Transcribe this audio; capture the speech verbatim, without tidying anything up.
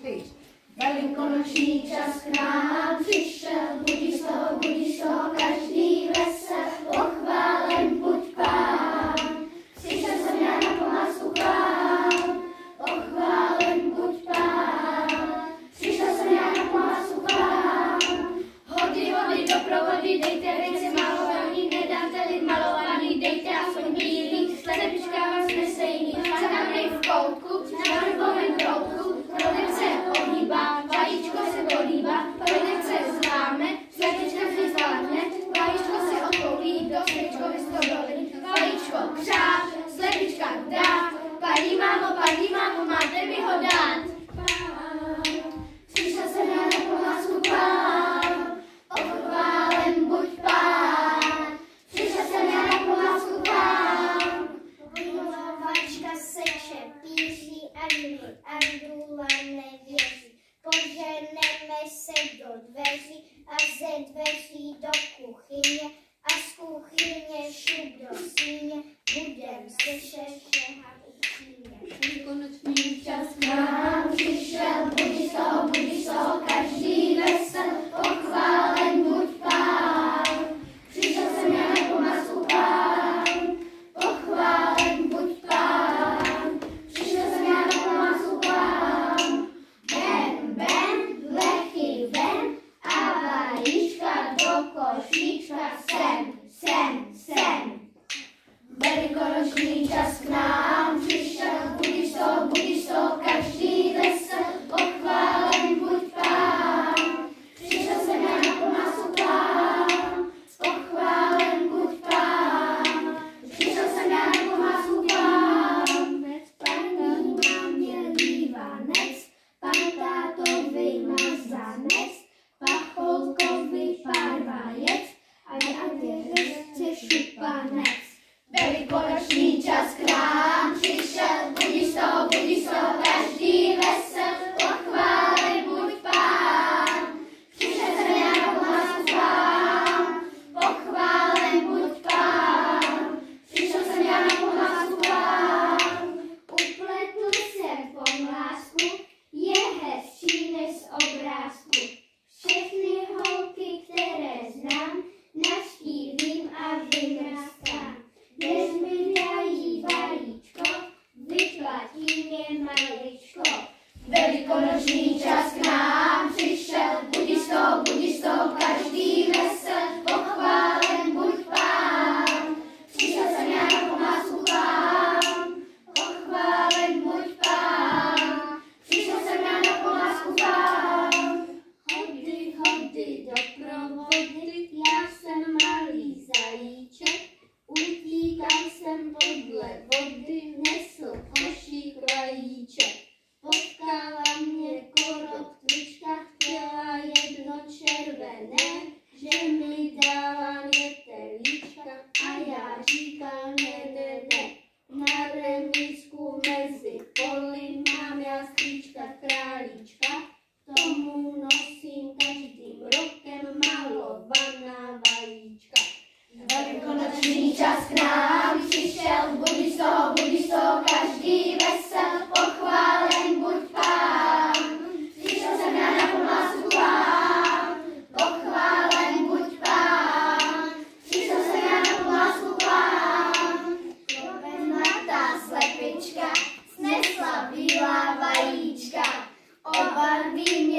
pryč. Velikonoční čas k nám přišel, budíš toho, budíš toho, každý vesel, pochválen buď Pán. Přišel jsem já na pomazku Pán, pochválen buď Pán. Přišel jsem já na pomazku Pán. Hody, hody, doprovody, dejte věci malovaný, nedáte lid malovaný, dejte aspoň bílý, slepička vás nesejný, zanavnej v koutku, na vrchovém proutku, prodevce ohýbá, vajíčko se kolíbá, prodevce zláme, slepička se zvládne, vajíčko se odpolí, do slepičkovi stodolí, vajíčko křát, slepička dá, paní mámo, paní mámo, máte mi ho dát. Přišel jsem já na pomazku Pán, pochválen buď Pán. Přišel jsem já na pomazku Pán. Milovačka seče, píří anděl, andula nevěří. Poženeme se do dveří a ze dveří do kuchyně a z kuchyně šup do síně. Budem se šešehat upřímně. Velikonoční čas k nám přišel, budíš toho, budíš toho, každý vesel, pochválen buď Pán. Přišel jsem já na pomazku Pán, pochválen buď Pán. Přišel jsem já na pomazku Pán. Ben, ben, lechy ven a vajíčka do košíčka sem, sem, sem. Velikonoční čas k nám přišel, budíš toho, budíš toho, každý vesel, pochválen buď Pán. Přišel jsem já na pomazku Pán, pochválen buď Pán. Přišel jsem já na pomazku Pán. Paní mámě lívanec, pan tátovi mazanec, pacholkovi pár vajec a dědečce šupanec. Velikonoční čas k nám přišel, budíš toho, budíš toho, každý vesel, pochválen buď Pán. Přišel jsem já na pomazku Pán, pochválen buď Pán. Přišel jsem já na pomazku Pán. Upletl jsem pomlásku, je hezčí než z obrázku. Všechny holky, které znám, navštívím a vymrastám. Když mi dají vajíčko, vyplatím je maličko. Velikonoční čas k nám přišel, budíš toho, budíš toho, každý vesel, pochválen buď Pán. Přišel jsem já na pomazku Pán, pochválen buď Pán. Přišel jsem já na pomazku Pán. Hody, hody, doprovody, já jsem malý zajíček, utíkal jsem podle vody, nesl košík vajíček. Potkala mě korotvička, chtěla jedno červené, že mi dala nětelíčka a já říkal ne, ne, ne. Na remízku mezi poli mám já stříčka králíčka, tomu nosím každým rokem malovaná vajíčka. Velikonoční čas k nám přišel, budíš toho, budíš toho, každý vesel, pochválen buď Pán. Přišel jsem já na pomazku Pán, pochválen buď Pán. Přišel jsem já na pomazku Pán. Mladá slepička snesla bílá vajíčka, obarví